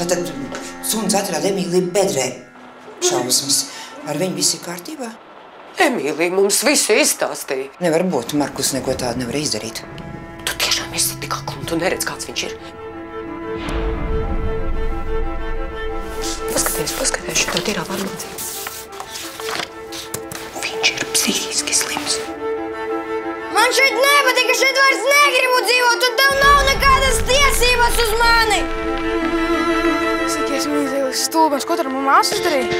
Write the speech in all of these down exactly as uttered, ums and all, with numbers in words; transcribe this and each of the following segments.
Tātad suns atrāda Emīliju bedrē. Šausmas. Ar viņu viss ir kārtībā? Emīlija mums visu izstāstīja. Nevar būt, Markus neko tādu nevar izdarīt. Tu tiešām esi tik akli un tu neredz, kāds viņš ir. Paskaties, paskaties, šito tīrā varmācību. Viņš ir psihiski slims. Man šeit nepatika, šeit vairs negribu dzīvot, un tev nav nekādas tiesības uz mani! Cik esmu izdevies stulbens, ko tur man māsas darīja?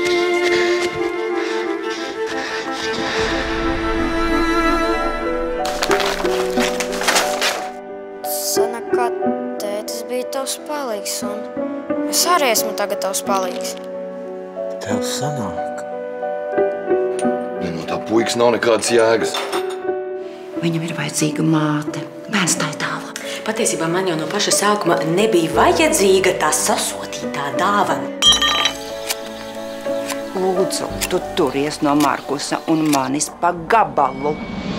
Sanāk, kā tētis bija tavs palīgs, un es arī esmu tagad tavs palīgs. Tev sanāk. Ne, no tā puikas nav nekādas jēgas. Viņam ir vajadzīga māte. Bērns tā ir dāvana. Patiesībā man jau no paša sākuma nebija vajadzīga tā sasodītā dāvana. Lūdzu, tu turies no Markusa un manis pa gabalu.